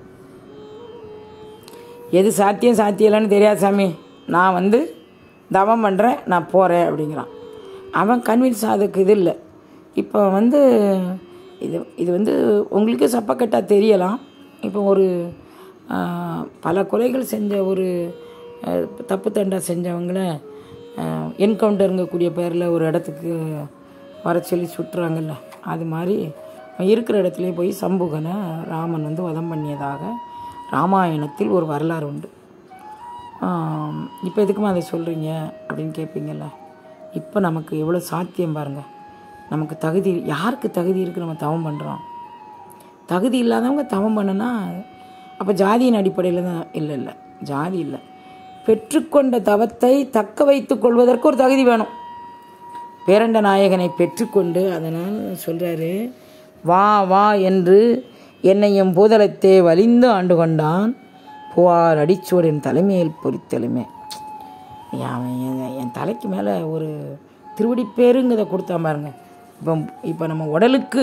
எது சாத்தியம் சாத்தியம் இல்லைன்னு தெரியாது சாமி, நான் வந்து தவம் பண்ணுறேன், நான் போகிறேன் அப்படிங்கிறான். அவன் கன்வின்ஸ் அதுக்கு இது இல்லை. இப்போ வந்து இது இது வந்து உங்களுக்கு சப்பக்கட்டாக தெரியலாம். இப்போ ஒரு பல கொலைகள் செஞ்ச ஒரு தப்பு தண்டா செஞ்சவங்கள என்கவுண்டருங்கக்கூடிய பேரில் ஒரு இடத்துக்கு வர சொல்லி சுட்டுறாங்கல்ல, அது மாதிரி இருக்கிற இடத்துலையே போய் சம்பூகனை ராமன் வந்து வதம் பண்ணியதாக ராமாயணத்தில் ஒரு வரலாறு உண்டு. இப்போ எதுக்குமா அதை சொல்கிறீங்க அப்படின்னு கேட்பீங்கள்ல. இப்போ நமக்கு எவ்வளோ சாத்தியம் பாருங்கள். நமக்கு தகுதி, யாருக்கு தகுதி இருக்குது நம்ம தவம் பண்ணுறோம்? தகுதி இல்லாதவங்க தவம் பண்ணுனா அப்போ ஜாதியின் அடிப்படையில் தான். இல்லை இல்லை ஜாதி இல்லை, பெற்றுக்கொண்ட தவத்தை தக்க வைத்து கொள்வதற்கு ஒரு தகுதி வேணும். பேரண்ட நாயகனை பெற்றுக்கொண்டு அதனால் சொல்கிறாரு, வா வா என்று என்னையும் பூதலத்தே வலிந்து ஆண்டு கொண்டான் புவார் அடிச்சுவடின் தலைமையில் பொறித்தலுமே. அவன் என் தலைக்கு மேலே ஒரு திருவடிப்பேருங்கிறத கொடுத்தா பாருங்க. இப்போ இப்போ நம்ம உடலுக்கு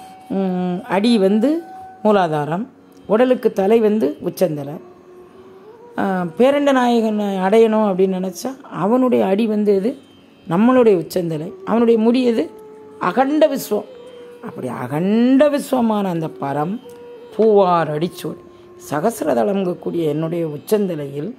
அடி வந்து மூலாதாரம், உடலுக்கு தலை வந்து உச்சந்தலை. பேரண்ட நாயகன் அடையணும் அப்படின்னு நினச்சா அவனுடைய அடி வந்து எது? நம்மளுடைய உச்சந்தலை. அவனுடைய முடி எது? அகண்ட விஸ்வம். அப்படி அகண்ட விஸ்வமான அந்த பரம் பூவார் அடிச்சோடு சகசிரதளங்கக்கூடிய என்னுடைய உச்சந்தலையில்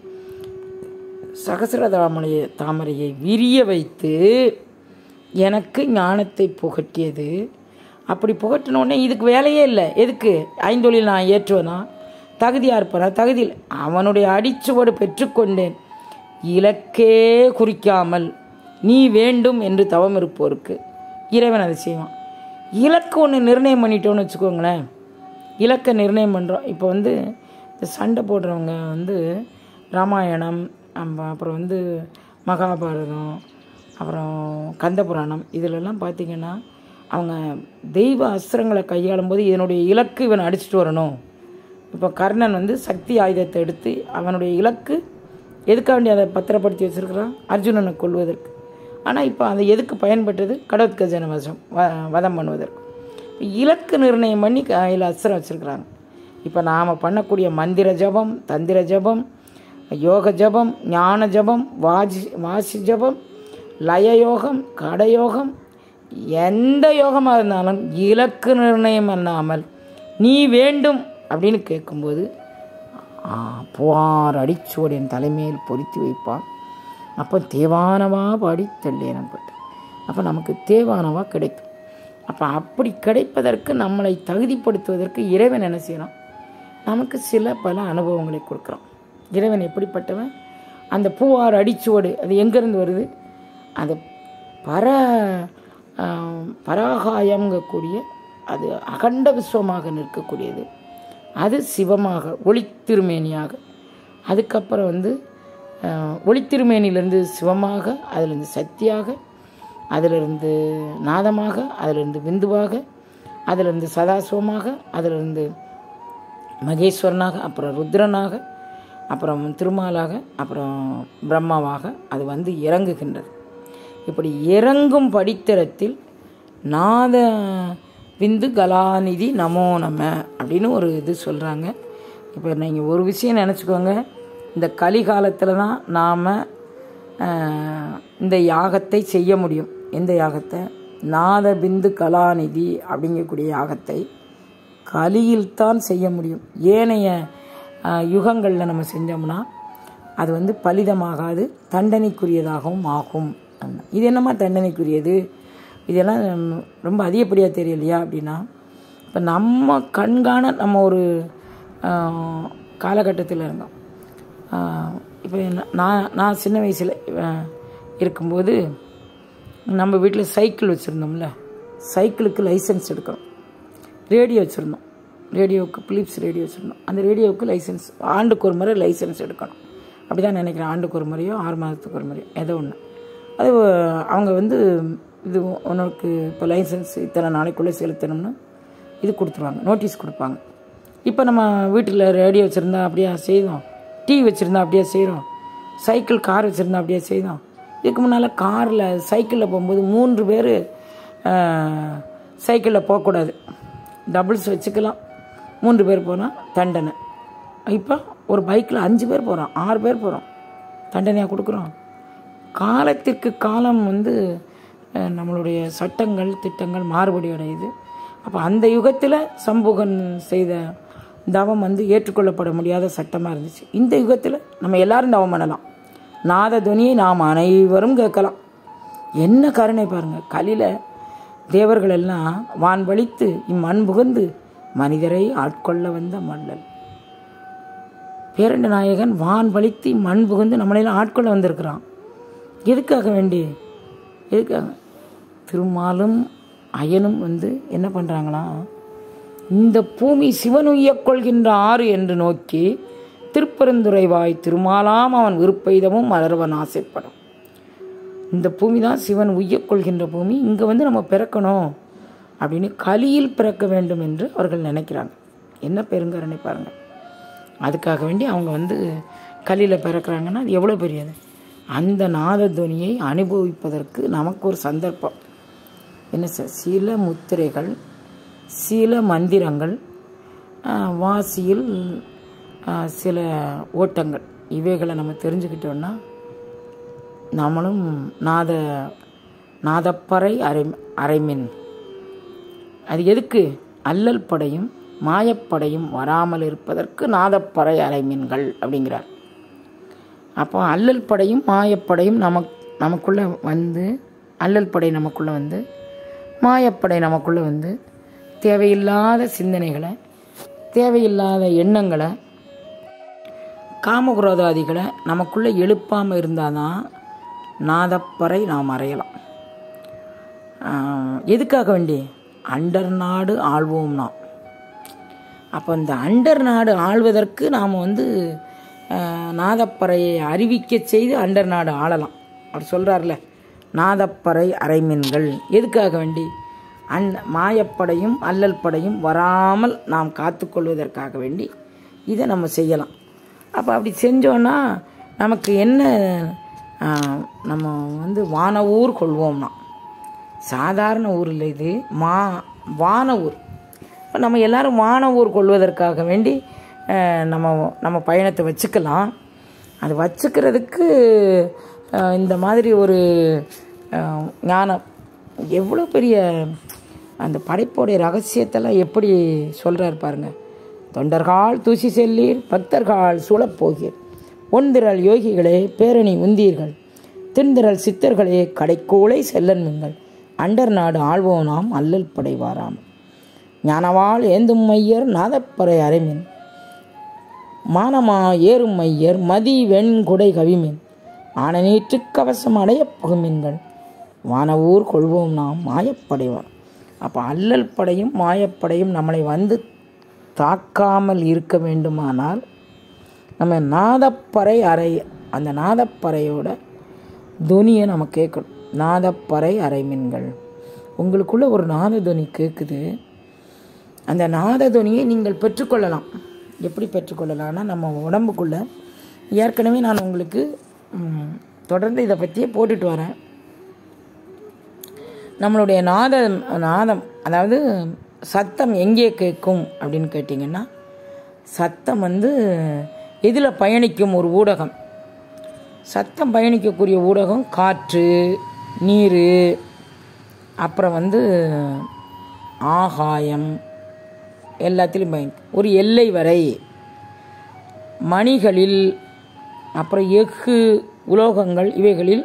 சகசிர தாமரைய தாமரையை விரிய வைத்து எனக்கு ஞானத்தை புகட்டியது. அப்படி புகட்டினோடனே இதுக்கு வேலையே இல்லை. எதுக்கு? ஐந்தொழில் நான் ஏற்றுவனா, தகுதியாக இருப்பனா, தகுதியில் அவனுடைய அடிச்சுவடு பெற்றுக்கொண்டேன். இலக்கே குறிக்காமல் நீ வேண்டும் என்று தவம் இருப்போருக்கு இறைவன் அதை செய்வான். இலக்கு ஒன்று நிர்ணயம் பண்ணிட்டோன்னு வச்சுக்கோங்களேன். இலக்கை நிர்ணயம் பண்ணுறோம். இப்போ வந்து இந்த சண்டை போடுறவங்க வந்து ராமாயணம், அப்புறம் வந்து மகாபாரதம், அப்புறம் கந்தபுராணம், இதிலெல்லாம் பார்த்திங்கன்னா அவங்க தெய்வ அஸ்திரங்களை கையாளும் போது இதனுடைய இலக்கு இவன் அடிச்சுட்டு வரணும். இப்போ கர்ணன் வந்து சக்தி ஆயுதத்தை எடுத்து அவனுடைய இலக்கு எதுக்காக வேண்டி அதை பத்திரப்படுத்தி வச்சுருக்கிறான்? அர்ஜுனனை கொள்வதற்கு. ஆனால் இப்போ அதை எதுக்கு பயன்பட்டது? கடோத்கஜன வசம் வ வதம் பண்ணுவதற்கு. இலக்கு நிர்ணயம் பண்ணி கையில் அஸ்திரம் வச்சுருக்குறாங்க. இப்போ நாம் பண்ணக்கூடிய மந்திர ஜபம், தந்திர ஜபம், யோக ஜபம், ஞான ஜபம், வாஜி வாசி ஜபம், லய யோகம், கடயோகம், எந்த யோகமாக இருந்தாலும் இலக்கு நிர்ணயம் பண்ணாமல் நீ வேண்டும் அப்படின்னு கேட்கும்போது புவார் அடிச்சோடு என் தலைமையில் பொருத்தி வைப்பான். அப்போ தேவானவா பாடி தெல்லேனப்பட்டு அப்போ நமக்கு தேவானவா கிடைக்கும். அப்போ அப்படி கிடைப்பதற்கு நம்மளை தகுதிப்படுத்துவதற்கு இறைவன் என்ன செய்யலாம்? நமக்கு சில பல அனுபவங்களை கொடுக்குறான். இறைவன் எப்படிப்பட்டவன்? அந்த பூவார் அடிச்சுவடு அது எங்கேருந்து வருது? அது பர பராகாயங்கக்கூடிய அது அகண்ட விஸ்வமாக நிற்கக்கூடியது. அது சிவமாக ஒளித்திருமேனியாக, அதுக்கப்புறம் வந்து ஒளித்திருமேனியிலேருந்து சிவமாக, அதிலிருந்து சக்தியாக, அதிலிருந்து நாதமாக, அதிலிருந்து விந்துவாக, அதிலிருந்து சதாசிவமாக, அதிலிருந்து மகேஸ்வரனாக, அப்புறம் ருத்ரனாக, அப்புறம் திருமாலாக, அப்புறம் பிரம்மாவாக அது வந்து இறங்குகின்றது. இப்படி இறங்கும் படித்தரத்தில் நாத விந்து கலாநிதி நமோ நம அப்படின்னு ஒரு இது சொல்கிறாங்க. இப்போ நீங்கள் ஒரு விஷயம் நினச்சிக்கோங்க, இந்த கலிகாலத்தில் தான் நாம் இந்த யாகத்தை செய்ய முடியும். எந்த யாகத்தை? நாத பிந்து கலாநிதி அப்படிங்கக்கூடிய யாகத்தை கலியில்தான் செய்ய முடியும். ஏனைய யுகங்களில் நம்ம செஞ்சோம்னா அது வந்து பலிதமாகாது, தண்டனைக்குரியதாகவும் ஆகும். இது என்னமா தண்டனைக்குரியது? இதெல்லாம் ரொம்ப அதிகப்படியாக தெரியலையா அப்படின்னா, இப்போ நம்ம கண்காண நம்ம ஒரு காலகட்டத்தில் இருந்தோம். இப்போ நான் நான் சின்ன வயசில் இருக்கும்போது நம்ம வீட்டில் சைக்கிள் வச்சுருந்தோம்ல, சைக்கிளுக்கு லைசன்ஸ் எடுக்கணும். ரேடியோ வச்சுருந்தோம், ரேடியோவுக்கு பிலிப்ஸ் ரேடியோ வச்சுருந்தோம். அந்த ரேடியோவுக்கு லைசன்ஸ் ஆண்டுக்கு ஒரு முறை லைசன்ஸ் எடுக்கணும். அப்படி தான் நினைக்கிறேன். ஆண்டுக்கு ஒரு முறையோ ஆறு மாதத்துக்கு ஒரு முறையோ ஏதோ ஒன்று. அது அவங்க வந்து இது உனக்கு இப்போ லைசன்ஸ் இத்தனை நாளைக்குள்ளே செலுத்தணும்னு இது கொடுத்துருவாங்க, நோட்டீஸ் கொடுப்பாங்க. இப்போ நம்ம வீட்டில் ரேடியோ வச்சுருந்தா அப்படியே செய்தோம், டிவி வச்சுருந்தா அப்படியே செய்கிறோம், சைக்கிள் கார் வச்சுருந்தா அப்படியே செய்தோம். இதுக்கு முன்னால் காரில் சைக்கிளில் போகும்போது மூன்று பேர் சைக்கிளில் போகக்கூடாது, டபுள்ஸ் வச்சுக்கலாம். மூன்று பேர் போனால் தண்டனை. இப்போ ஒரு பைக்கில் அஞ்சு பேர் போகிறோம், ஆறு பேர் போகிறோம், தண்டனையாக கொடுக்குறோம். காலத்திற்கு காலம் வந்து நம்மளுடைய சட்டங்கள் திட்டங்கள் மாறுபடி அடையுது. அப்போ அந்த யுகத்தில் சம்புகன் செய்த தவம் வந்து ஏற்றுக்கொள்ளப்பட முடியாத சட்டமாக இருந்துச்சு. இந்த யுகத்தில் நம்ம எல்லாரும் தவம் பண்ணலாம், நாத துனியை நாம் அனைவரும் கேட்கலாம். என்ன கருணை பாருங்கள்! கலியில் தேவர்கள் எல்லாம் வான் வலித்து இம்மண் புகுந்து மனிதரை ஆட்கொள்ள வந்த மல்லல். பேரண்ட நாயகன் வான் வலித்து மண் புகுந்து நம்மளையெல்லாம் ஆட்கொள்ள வந்திருக்கிறான். எதுக்காக வேண்டி? எதுக்காக? திருமாலும் அயனும் வந்து என்ன பண்ணுறாங்களா, இந்த பூமி சிவன் உய்யக் கொள்கின்ற ஆறு என்று நோக்கி திருப்பெருந்துறைவாய் திருமாலாம் அவன் விருப்பெய்தமும் மலர்வன் ஆசைப்படும். இந்த பூமி தான் சிவன் உய்யக் கொள்கின்ற பூமி, இங்கே வந்து நம்ம பிறக்கணும் அப்படின்னு கலியில் பிறக்க வேண்டும் என்று அவர்கள் நினைக்கிறாங்க. என்ன பெருங்கருணை பாருங்கள்! அதுக்காக வேண்டி அவங்க வந்து கலியில் பிறக்கிறாங்கன்னா அது எவ்வளோ பெரியது. அந்த நாதத்துவனியை அனுபவிப்பதற்கு நமக்கு ஒரு சந்தர்ப்பம். என்ன சார், சில முத்திரைகள், சில மந்திரங்கள், வாசியில் சில ஓட்டங்கள், இவைகளை நம்ம தெரிஞ்சுக்கிட்டோன்னா நம்மளும் நாத நாதப்பறை அரை அரைமின். அது எதுக்கு? அல்லல் படையும் மாயப்படையும் வராமல் இருப்பதற்கு நாதப்பறை அரைமீன்கள் அப்படிங்கிறார். அப்போ அல்லல் படையும் மாயப்படையும் நமக் நமக்குள்ளே வந்து அல்லல் படை நமக்குள்ளே வந்து மாயப்படை நமக்குள்ளே வந்து தேவையில்லாத சிந்தனைகளை, தேவையில்லாத எண்ணங்களை, காமகுரோதாதிகளை நமக்குள்ளே எழுப்பாமல் இருந்தால் தான் நாதப்பறை நாம் அறையலாம். எதுக்காக வேண்டி? அண்டர் நாடு ஆள்வோம் நாம். அப்போ இந்த அண்டர் நாடு ஆள்வதற்கு நாம் வந்து நாதப்பறையை அறிவிக்க செய்து அண்டர் நாடு ஆளலாம். அவர் சொல்கிறார்ல, நாதப்பறை அரைமீன்கள். எதுக்காக வேண்டி? அந் மாயப்படையும் அல்லல் படையும் வராமல் நாம் காத்துக்கொள்வதற்காக வேண்டி இதை நம்ம செய்யலாம். அப்போ அப்படி செஞ்சோன்னா நமக்கு என்ன, நம்ம வந்து வான ஊர் கொள்வோம்னா, சாதாரண ஊர் இல்லை இது, மா வான ஊர். நம்ம எல்லோரும் வான ஊர் கொள்வதற்காக வேண்டி நம்ம நம்ம பயணத்தை வச்சுக்கலாம். அது வச்சுக்கிறதுக்கு இந்த மாதிரி ஒரு ஞானம், எவ்வளோ பெரிய அந்த படைப்போடைய ரகசியத்தெல்லாம் எப்படி சொல்கிறார் பாருங்கள். தொண்டர்கள் தூசி செல்லீர், பக்தர்கள் சூழப்போகீர், ஒன்திரள் யோகிகளே பேரணி உந்தீர்கள், திண்திரள் சித்தர்களே கடைக்கூளை செல்லன் மின்கள், அண்டர் நாடு ஆள்வோம் நாம் அல்லல் படைவாராம். ஞானவாள் ஏந்தும் மையர் நாதப்பறை அரைமின், மானமா ஏறும் மையர் மதி வெண்குடை கவிமின், ஆன நீற்று கவசம் அடைய புகுமின்கள், வானவூர் கொள்வோம் நாம் மாயப்படைவார். அப்போ அல்லல் படையும் மாயப்படையும் நம்மளை வந்து தாக்காமல் இருக்க வேண்டுமானால் நம்ம நாதப்பறை அறை, அந்த நாதப்பறையோட துனியை நம்ம கேட்கணும். நாதப்பறை அரைமீன்கள். உங்களுக்குள்ள ஒரு நாததுனி கேட்குது, அந்த நாததுனியை நீங்கள் பெற்றுக்கொள்ளலாம். எப்படி பெற்றுக்கொள்ளலாம்னா, நம்ம உடம்புக்குள்ளே ஏற்கனவே நான் உங்களுக்கு தொடர்ந்து இதை பற்றியே போட்டுட்டு வரேன். நம்மளுடைய நாத நாதம் அதாவது சத்தம் எங்கே கேட்கும் அப்படின்னு கேட்டிங்கன்னா, சத்தம் வந்து எதில் பயணிக்கும்? ஒரு ஊடகம். சத்தம் பயணிக்கக்கூடிய ஊடகம் காற்று, நீர், அப்புறம் வந்து ஆகாயம், எல்லாத்திலும் பயணிக்கும். ஒரு எல்லை வரை மணிகளில், அப்புறம் எஃகு உலோகங்கள், இவைகளில்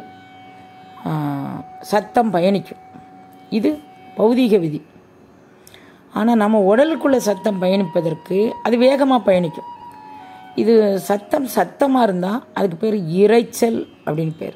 சத்தம் பயணிக்கும். இது பௌதீக விதி. ஆனால் நம்ம உடலுக்குள்ளே சத்தம் பயணிப்பதற்கு அது வேகமாக பயணிக்கும். இது சத்தம் சத்தமாக இருந்தால் அதுக்கு பேர் இரைச்சல் அப்படின்னு பேர்.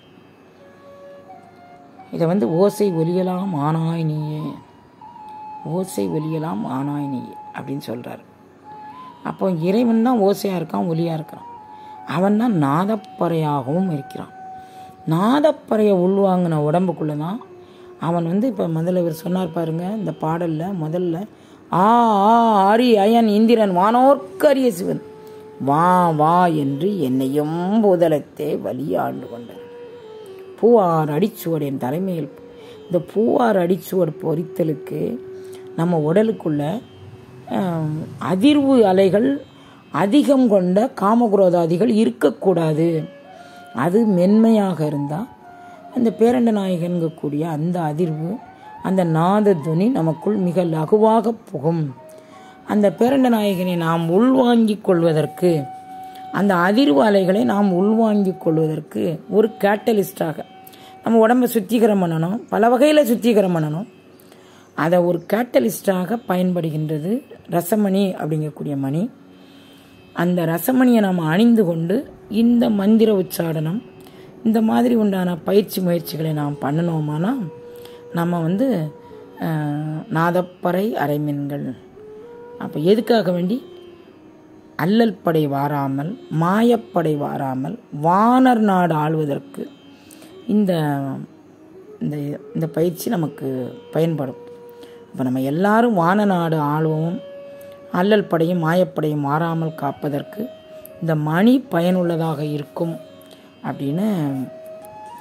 இதை வந்து ஓசை ஒலியலாம் ஆனாய் நீயே, ஓசை ஒலியலாம் ஆனாய் நீயே அப்படின்னு சொல்கிறார். அப்போ இறைவன் தான் ஓசையாக இருக்கான், ஒலியாக இருக்கிறான். அவன் தான் நாதப்பறையாகவும் இருக்கிறான். நாதப்பறையை உள்வாங்கின உடம்புக்குள்ளே தான் அவன் வந்து, இப்போ முதல்ல இவர் சொன்னார் பாருங்க இந்த பாடலில், முதல்ல ஆ ஆ ஆரி அயன் இந்திரன் வானோர்க்கு அரிய சிவன் வா வா என்று என்னையும் பூதலத்தே வலிய ஆண்டு கொண்டது. பூவார் அடிச்சுவடு என் தலைமையில். இந்த பூவார் அடிச்சுவடு பொறித்தலுக்கு நம்ம உடலுக்குள்ள அதிர்வு அலைகள் அதிகம் கொண்ட காமகுரோதாதிகள் இருக்கக்கூடாது. அது மென்மையாக இருந்தால் அந்த பேரண்ட நாயகன்கக்கூடிய அந்த அதிர்வு, அந்த நாதத்துவனி நமக்குள் மிக லகுவாக புகும். அந்த பேரண்ட நாயகனை நாம் உள்வாங்கிக் கொள்வதற்கு, அந்த அதிர்வு அலைகளை நாம் உள்வாங்கிக் கொள்வதற்கு ஒரு கேட்டலிஸ்டாக நம்ம உடம்பை சுத்திகரம் பண்ணணும், பல வகையில் சுத்திகரம் பண்ணணும். அதை ஒரு கேட்டலிஸ்டாக பயன்படுகின்றது ரசமணி அப்படிங்கக்கூடிய மணி. அந்த ரசமணியை நாம் அணிந்து கொண்டு இந்த மந்திர உச்சாடனம், இந்த மாதிரி உண்டான பயிற்சி முயற்சிகளை நாம் பண்ணணுமானா நம்ம வந்து நாதப்பறை அரைமீன்கள். அப்போ எதுக்காக வேண்டி? அல்லல் படை வாராமல், மாயப்படை வாராமல் வானர் நாடு ஆள்வதற்கு இந்த இந்த பயிற்சி நமக்கு பயன்படும். இப்போ நம்ம எல்லாரும் வான நாடு ஆளுவோம், அல்லல் படையும் மாயப்படையும் மாறாமல் காப்பதற்கு இந்த மணி பயனுள்ளதாக இருக்கும் அப்படின்னு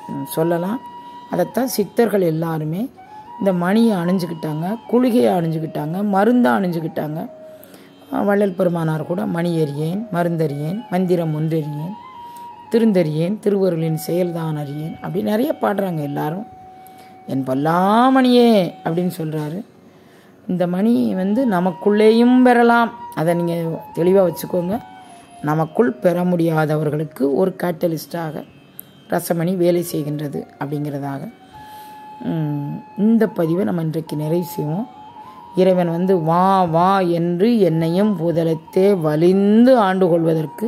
சொல்லலாம். அதைத்தான் சித்தர்கள் எல்லாருமே இந்த மணியை அணிஞ்சுக்கிட்டாங்க, குளிகையை அணிஞ்சுக்கிட்டாங்க, மருந்தாக அணிஞ்சுக்கிட்டாங்க. வள்ளல் பெருமானார் கூட மணி அறியேன், மருந்தறியேன், மந்திரம் ஒன்றறியேன், திருந்தறியேன், திருவருளின் செயல்தான் அறியேன் அப்படி நிறைய பாடுறாங்க எல்லாரும். என் பொல்லாமணியே அப்படின்னு சொல்கிறாரு. இந்த மணி வந்து நமக்குள்ளேயும் பெறலாம். அதை நீங்கள் தெளிவாக வச்சுக்கோங்க. நமக்குள் பெற முடியாதவர்களுக்கு ஒரு கேட்டலிஸ்டாக ரசமணி வேலை செய்கின்றது அப்படிங்கிறதாக இந்த பதிவை நம்ம இன்றைக்கு நிறைவு செய்வோம். இறைவன் வந்து வா வா என்று என்னையும் பூதலத்தே வலிந்து ஆண்டு கொள்வதற்கு,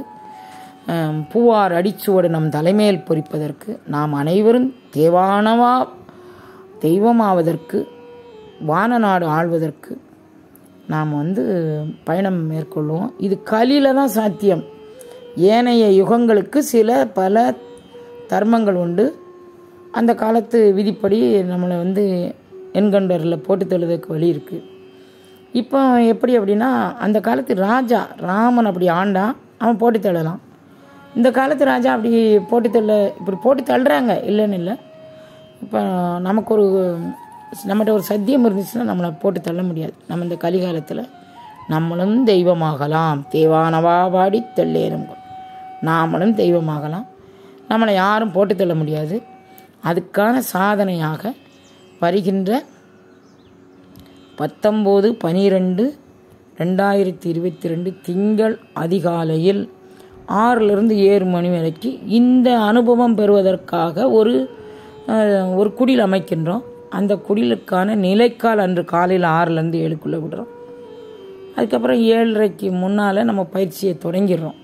பூவார் அடிச்சுவடு நம் தலைமையில் பொறிப்பதற்கு, நாம் அனைவரும் தேவானவா தெய்வமாவதற்கு, வான நாடு ஆள்வதற்கு நாம் வந்து பயணம் மேற்கொள்வோம். இது கலியில் தான் சாத்தியம். ஏனைய யுகங்களுக்கு சில பல தர்மங்கள் உண்டு. அந்த காலத்து விதிப்படி நம்மளை வந்து என்கண்டரில் போட்டு தள்ளுவதற்கு வழி இருக்குது. இப்போ எப்படி அப்படின்னா, அந்த காலத்து ராஜா ராமன் அப்படி ஆண்டான், அவன் போட்டு தள்ளலாம். இந்த காலத்து ராஜா அப்படி போட்டு தள்ள இப்படி போட்டு தள்ளுறாங்க, இல்லைன்னு இல்லை. இப்போ நமக்கு ஒரு நம்மகிட்ட ஒரு சத்தியம் இருந்துச்சுன்னா நம்மளை போட்டு தள்ள முடியாது. நம்ம இந்த கலிகாலத்தில் நம்மளும் தெய்வமாகலாம். தேவானவா பாடி தெல்லேனும் நாமளும் தெய்வமாகலாம். நம்மளை யாரும் போட்டு தள்ள முடியாது. அதுக்கான சாதனையாக வருகின்ற பத்தொம்போது பனிரெண்டு ரெண்டாயிரத்தி இருபத்தி ரெண்டு திங்கள் அதிகாலையில் ஆறிலிருந்து ஏழு மணி வரைக்கும் இந்த அனுபவம் பெறுவதற்காக ஒரு ஒரு குடில் அமைக்கின்றோம். அந்த குடிலுக்கான நிலைக்கால் அன்று காலையில் ஆறுலேருந்து ஏழுக்குள்ளே விடுறோம். அதுக்கப்புறம் ஏழரைக்கு முன்னால் நம்ம பயிற்சியை தொடங்கிடுறோம்.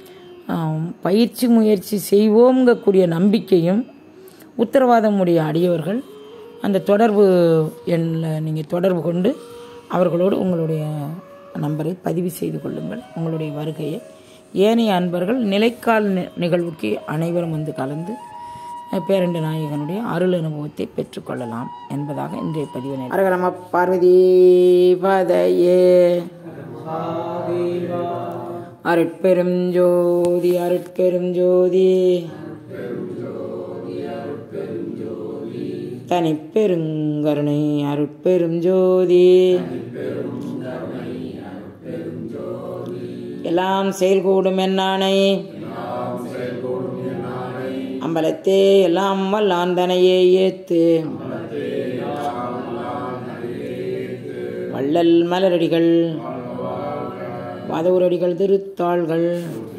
பயிற்சி முயற்சி செய்வோங்கக்கூடிய நம்பிக்கையும் உத்தரவாதம் உடைய அடியவர்கள் அந்த தொடர்பு எண்ணில் நீங்கள் தொடர்பு கொண்டு அவர்களோடு உங்களுடைய நம்பரை பதிவு செய்து கொள்ளுங்கள். உங்களுடைய வருகையை ஏனைய அன்பர்கள் நிலைக்கால் நிகழ்வுக்கு அனைவரும் வந்து கலந்து பேரண்ட நாயகனுடைய அருள் அனுபவத்தை பெற்றுக்கொள்ளலாம் என்பதாக இன்றைய பதிவு. அரகரம பார்வதி பதையே அருட்பெரும் ஜோதி அருட்பெரும் ஜோதி தனிப்பெருங்கருணை அருட்பெரும் ஜோதி எல்லாம் செயல்கூடும் என்னானை அம்பலத்தே எல்லாம் வல்லாந்தனையே ஏத்து வள்ளல் மலரடிகள் வாதவூரடிகள் திருத்தாள்கள்